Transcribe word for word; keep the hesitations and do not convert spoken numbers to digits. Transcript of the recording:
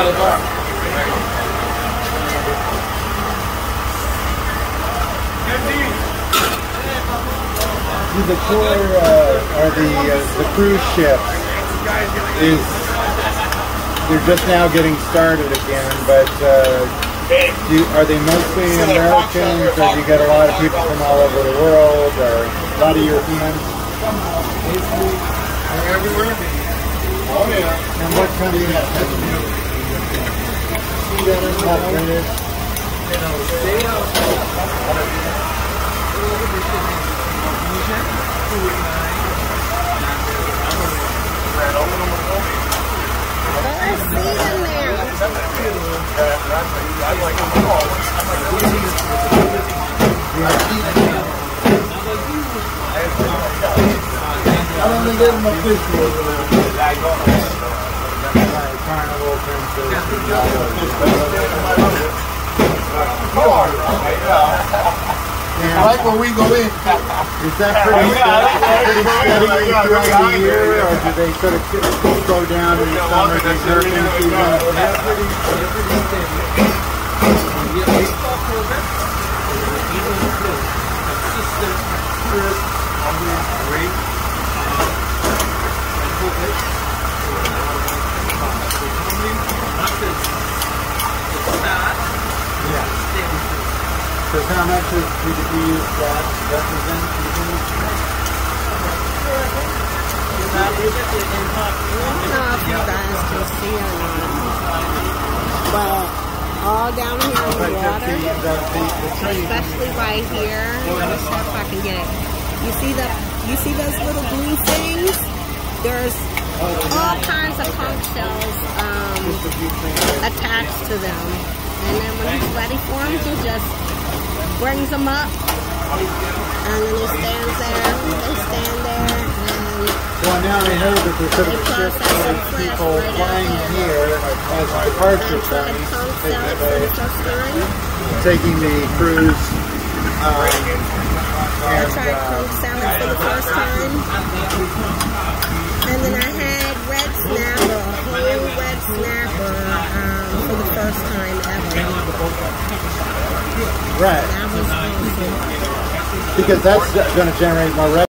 The tour uh, or the uh, the cruise ship is they're just now getting started again, but uh, do, are they mostly Americans, or do you get a lot of people from all over the world, or a lot of Europeans? Everywhere. Oh yeah. And what kind of you have? I don't think there's my fish Carnival Princess. I like when we go in. Is that pretty steady throughout the year, or do they sort of slow down in the summer, the surfing season? Yeah, pretty, pretty steady. We get baseball program. Even consistent tourist rate. So how much is, do you use that represent people? I don't know if you guys can see or not, but all down here in the water, especially right here, let me see if I can get it. You see the, you see those little blue things? There's all kinds of conch shells um, attached to them. And then when he's ready for them, he just brings them up, and then he stands there, they stand there, and well, now I know that there's sort of a shift of people flying here as a departure point, taking the cruise, um, I tried conch salad for the first time, and then I had red snapper, a whole red snapper, um, for the first time ever. Right. That was awesome. Because that's going to generate more revenue.